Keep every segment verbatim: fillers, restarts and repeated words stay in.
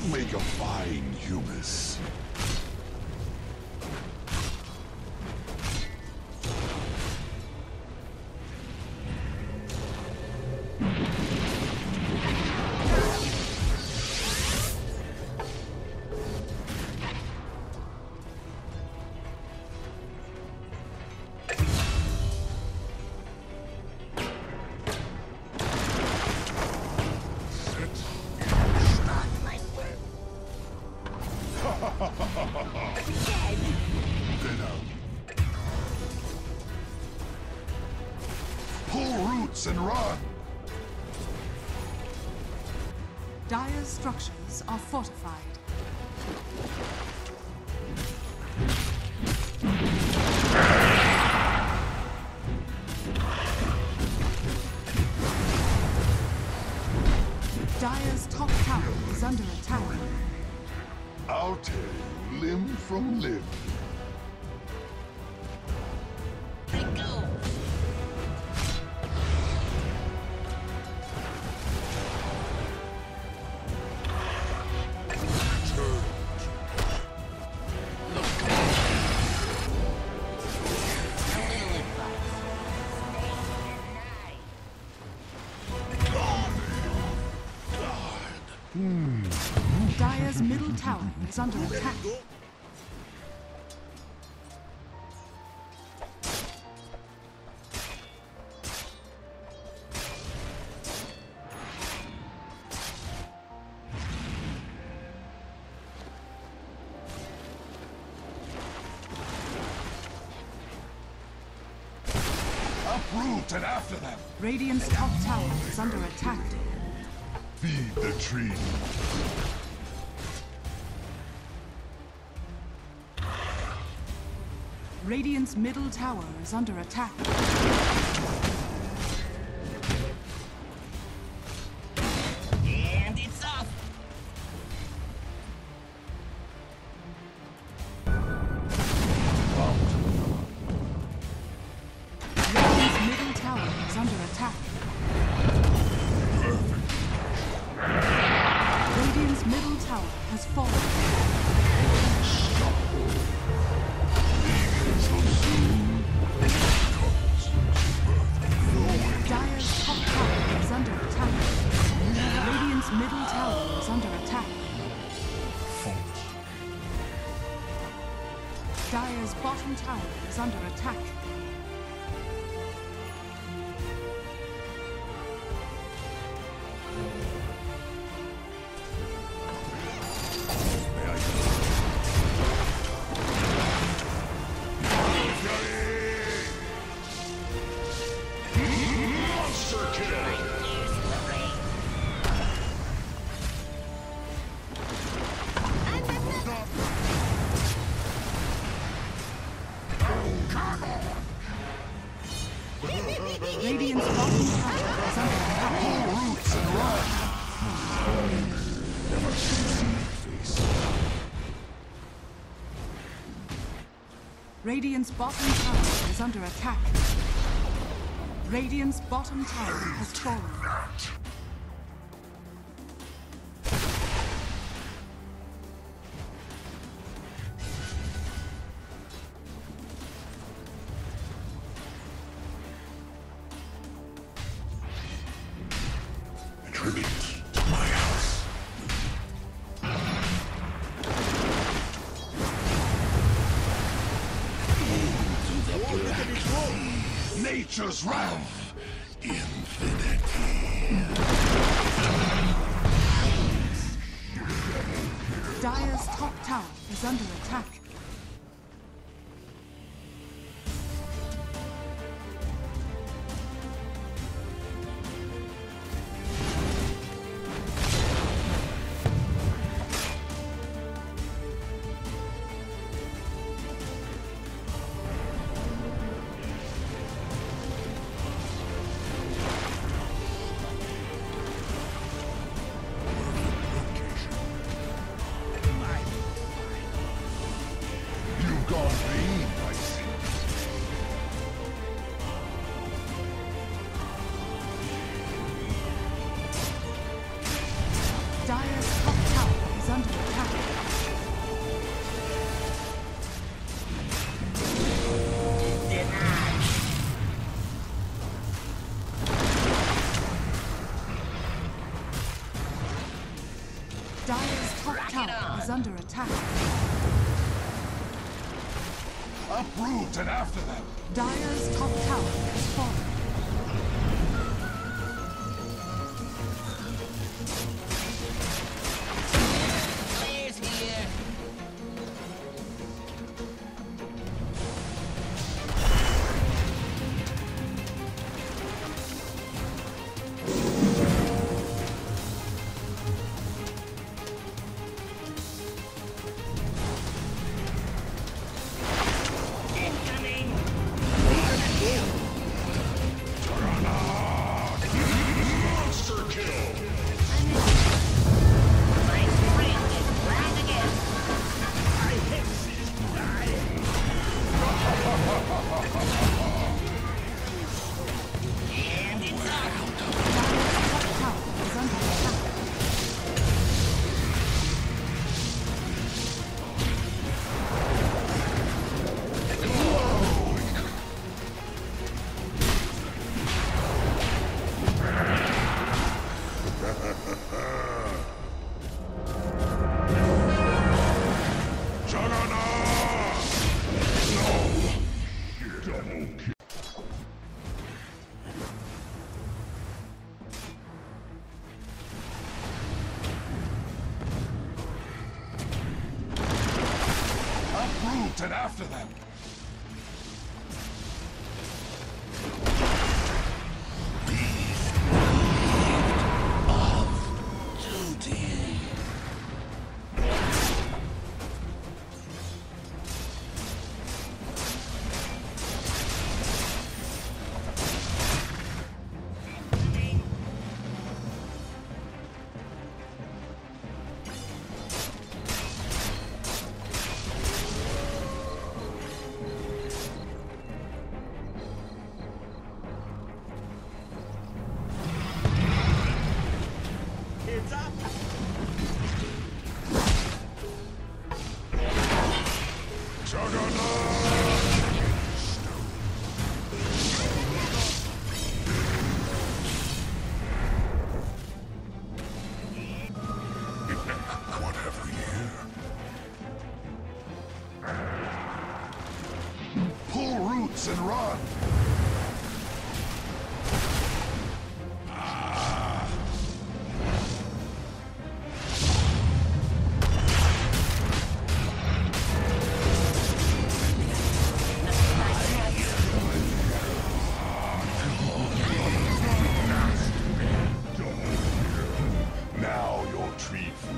Make a fine humus. Pull roots and run! Dire's structures are fortified. Dire's top tower is under attack. I'll tear you limb from limb. Dire's middle tower is under attack. Uproot and after them! Radiant's top tower is under attack. Feed the tree. Radiant's middle tower is under attack. And it's off! Radiant's middle tower is under attack. Radiant's middle tower has fallen. Dire's top tower is under attack. Radiant's middle tower is under attack. Dire's bottom tower is under attack. Radiant's bottom tower is under attack. Pull roots and run! Never see my face. Radiant's bottom tower is under attack. Radiant's bottom tower has fallen. Tribute to my house. Nature's wrath. Infinity. Dire's top tower is under attack. Dire's top tower is under attack. Uproot and after them! Dire's top tower is falling. Players here. And after them! Pull roots and run! Now your tree food.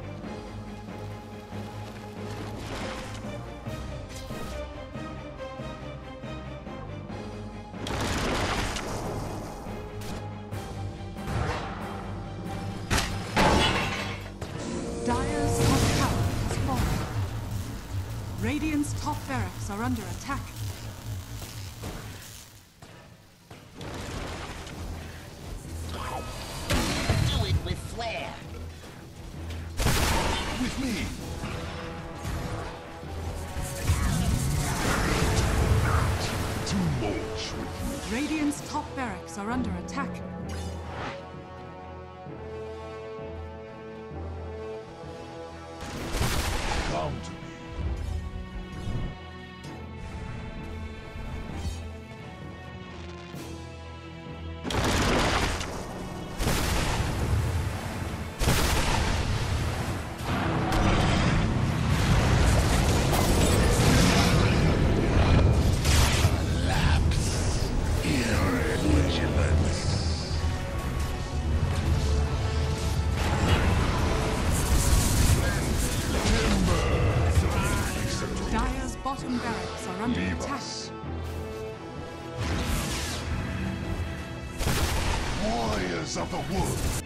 Dire's top tower has fallen. Radiant's top barracks are under attack. Do it with flair. With me! Too much with you. Radiant's top barracks are under attack. Come to me. Dire's bottom barracks are under Leave attack. us. Warriors of the wood.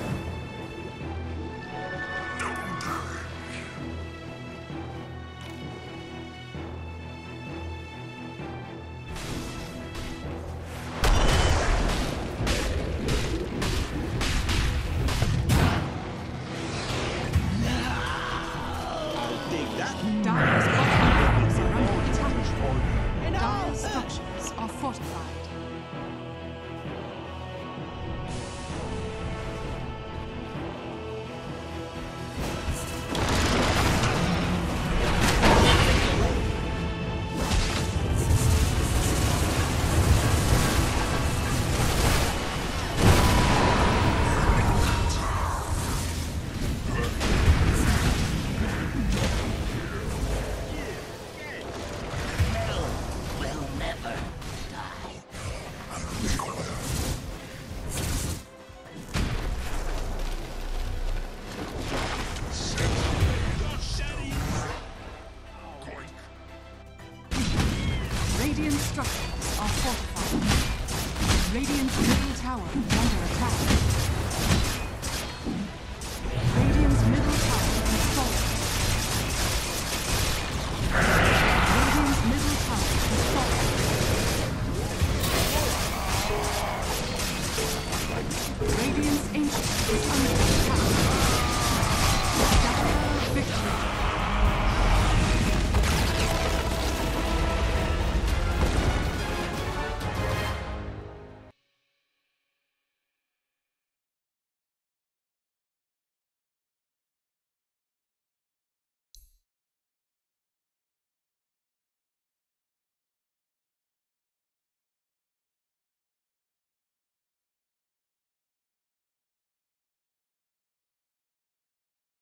Dire's bottom barracks are under attack. Dire's structures are fortified. structures are fortified. Radiant's middle tower is under attack.